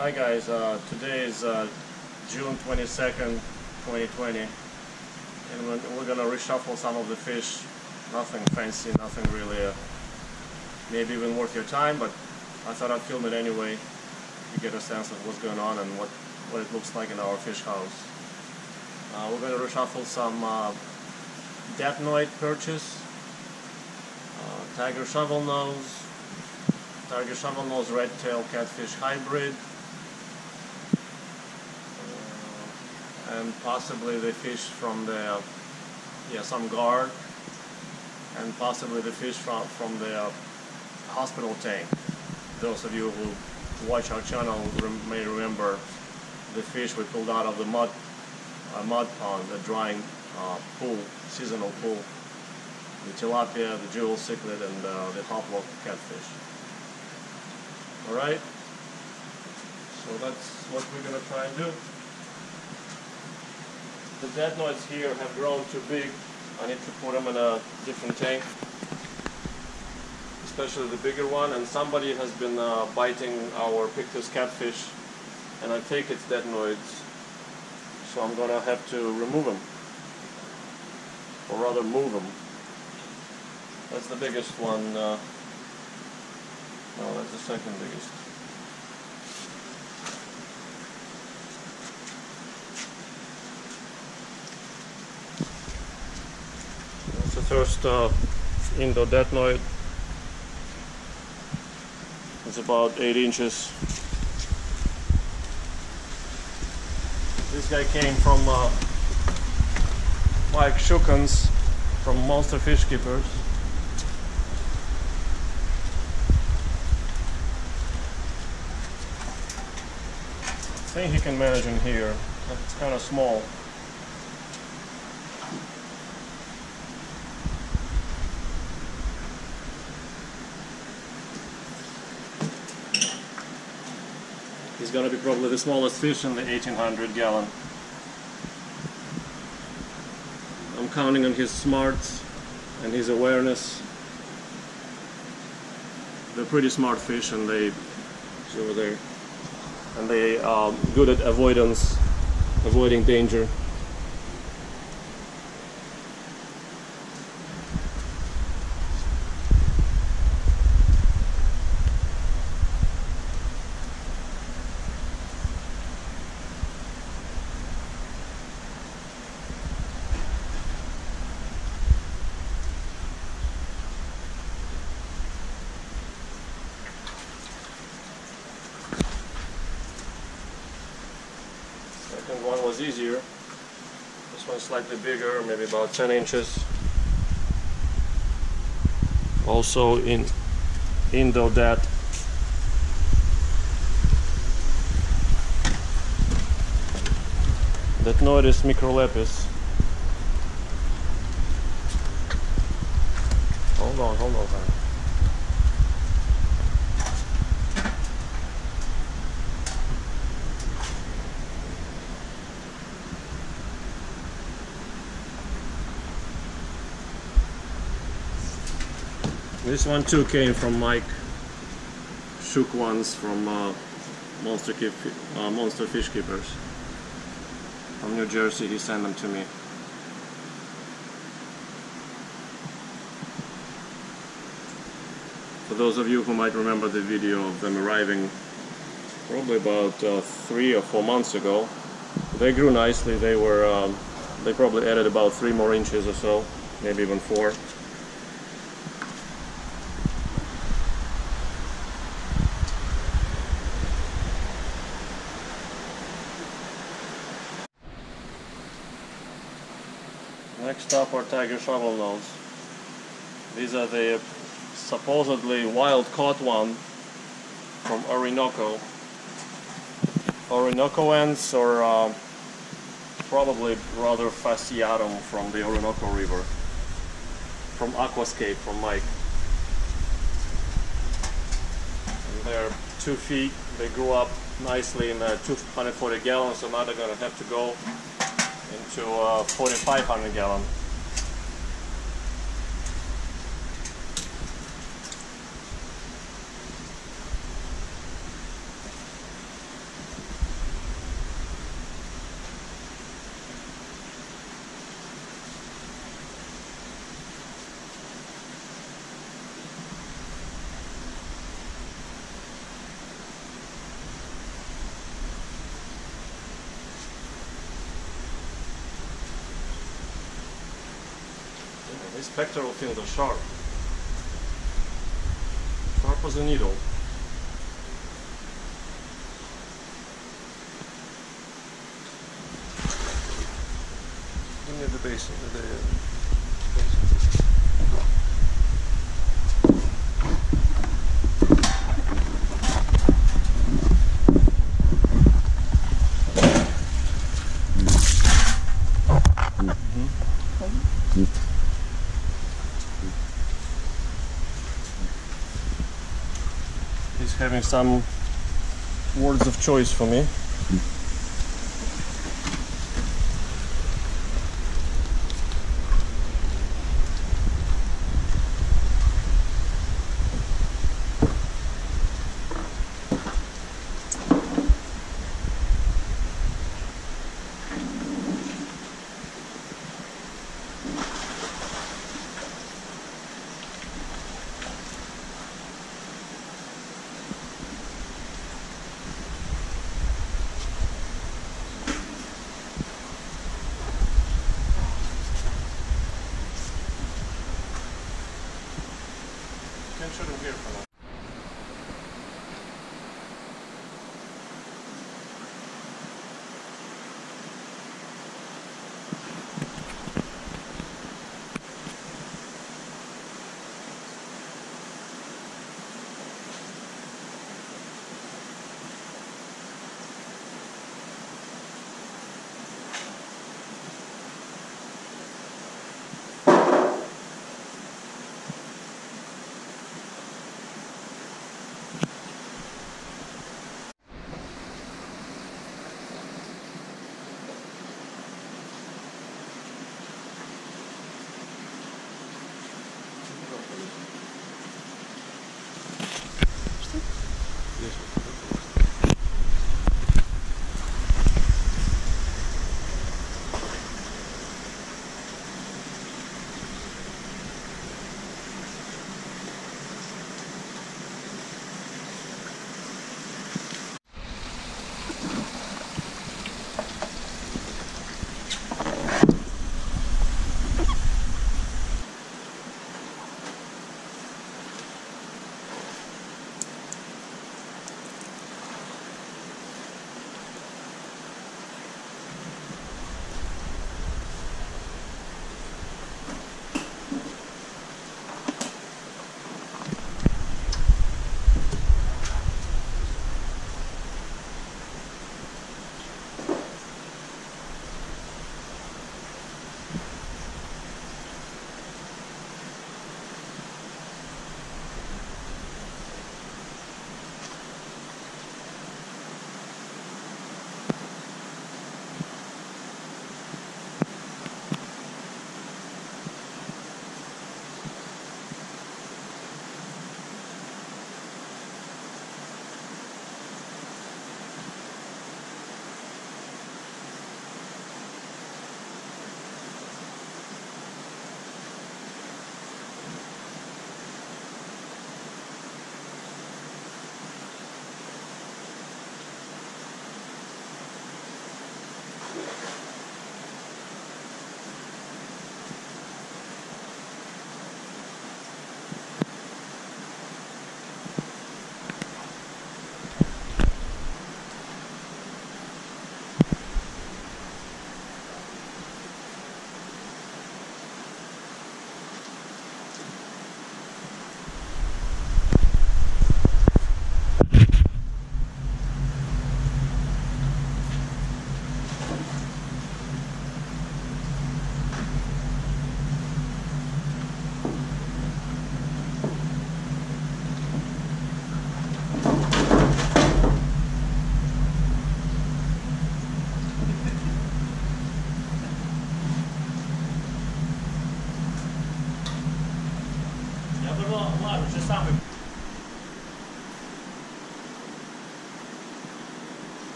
Hi guys, today is June 22nd, 2020, and we're gonna reshuffle some of the fish. Nothing fancy, nothing really maybe even worth your time, but I thought I'd film it anyway to get a sense of what's going on and what it looks like in our fish house. We're gonna reshuffle some datnoid perches, tiger shovelnose red-tailed catfish hybrid, and possibly the fish from the some guard, and possibly the fish from the hospital tank. Those of you who watch our channel may remember the fish we pulled out of the mud pond, the drying pool, seasonal pool. The tilapia, the jewel cichlid, and the hoplo catfish. Alright, so that's what we're going to try and do. The datnoids here have grown too big. I need to put them in a different tank, especially the bigger one, and somebody has been biting our pictus catfish, and I think it's datnoids, so I'm going to have to remove them, or rather move them. That's the biggest one. No, that's the second biggest. That's the first Indo datnoid. It's about 8 inches. This guy came from Mike Shukans from Monster Fish Keepers. I think he can manage in here. It's kind of small. He's going to be probably the smallest fish in the 1800 gallon. I'm counting on his smarts and his awareness. They're pretty smart fish, and he's over there. And they are good at avoiding danger. Second one was easier. This one's slightly bigger, maybe about 10 inches. Also in Indo dat. Datnoidis microlepis. Hold on. This one too came from Mike Shook ones from Monster Fish Keepers from New Jersey. He sent them to me. For those of you who might remember the video of them arriving probably about 3 or 4 months ago, they grew nicely. They probably added about 3 more inches or so, maybe even 4. Next up are tiger shovelnose. These are the supposedly wild-caught one from Orinoco. Orinocoans, or probably rather fasciatum from the Orinoco River. From Aquascape, from Mike. And they're 2 feet. They grew up nicely in 240 gallons, so now they're going to have to go into 4,500 gallon. these pectoral fins are sharp. Sharp as a needle. Give me the basin. He's having some words of choice for me. Can shoot him here for now.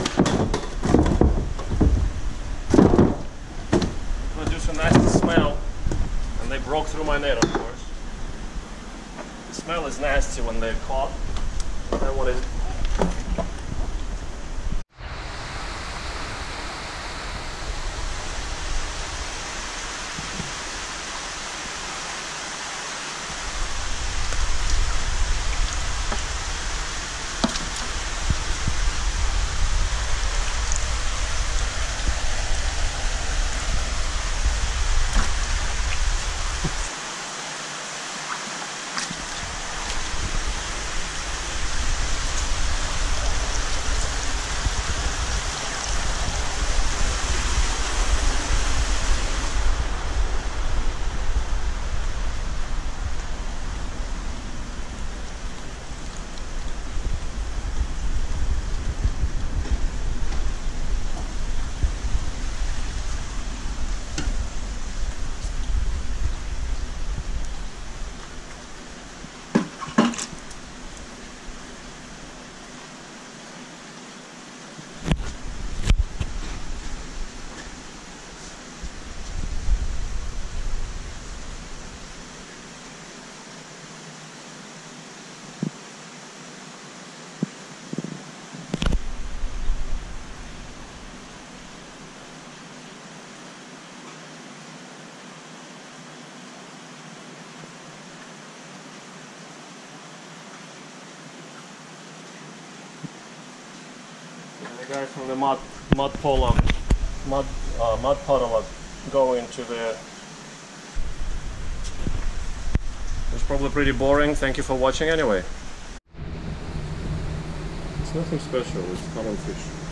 Produce a nice smell. my net, of course. The smell is nasty when they're caught. And what is the guy from the mud puddle going to the... It's probably pretty boring. Thank you for watching anyway. It's nothing special, it's common fish.